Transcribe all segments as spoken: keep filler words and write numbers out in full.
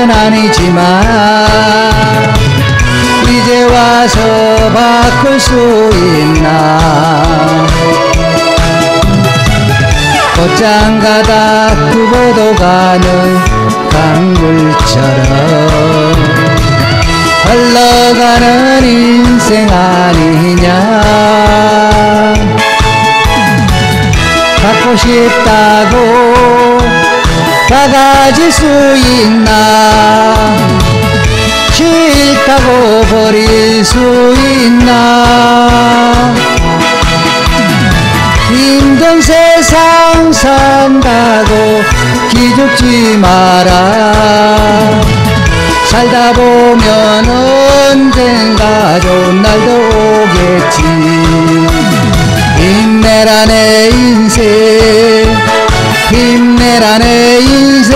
건 아니지만 이제 와서 바꿀 수 있나. 곧장 가다 두고도 가는 강물처럼 흘러가는 인생 아니냐. 갖고 싶다고 다 가질 수 있나. 싫다고 버릴 수 있나. 힘든 세상 산다고 기죽지 마라. 살다 보면 언젠가 좋은 날도 오겠지. 힘내라 내 인생, 힘내라 내 인생.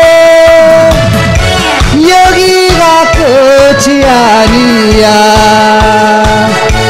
여기가 끝이 아니야.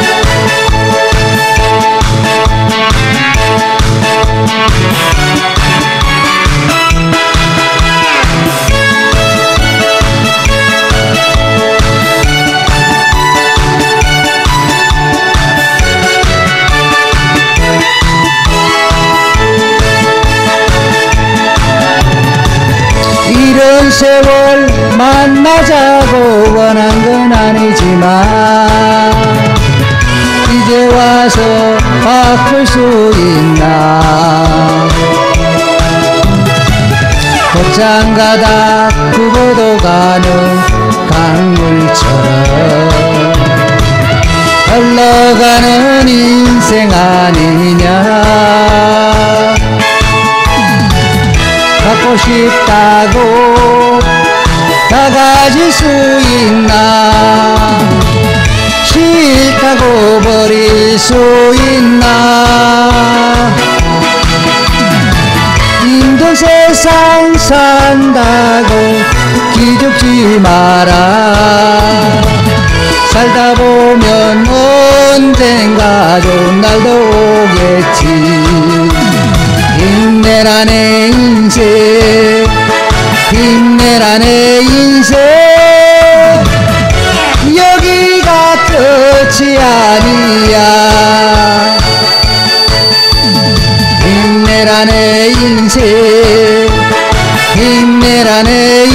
이런 세월 만나자고 원한 건 아니지만 이제 와서 바꿀 수 있나. 곧장 가다 두고도 가는 강물처럼 흘러가는 인생 아니냐. 갖고 싶다고 다 가질 수 있나. 싫다고 버릴 수 있나. 힘든 세상 산다고 기죽지 마라. 살다 보면 언젠가 좋은 날도 오겠지. 힘내라 내 인생, 힘내라 내 인생. 여기가 끝이 아니야. 힘내라 내 인생, 힘내라 내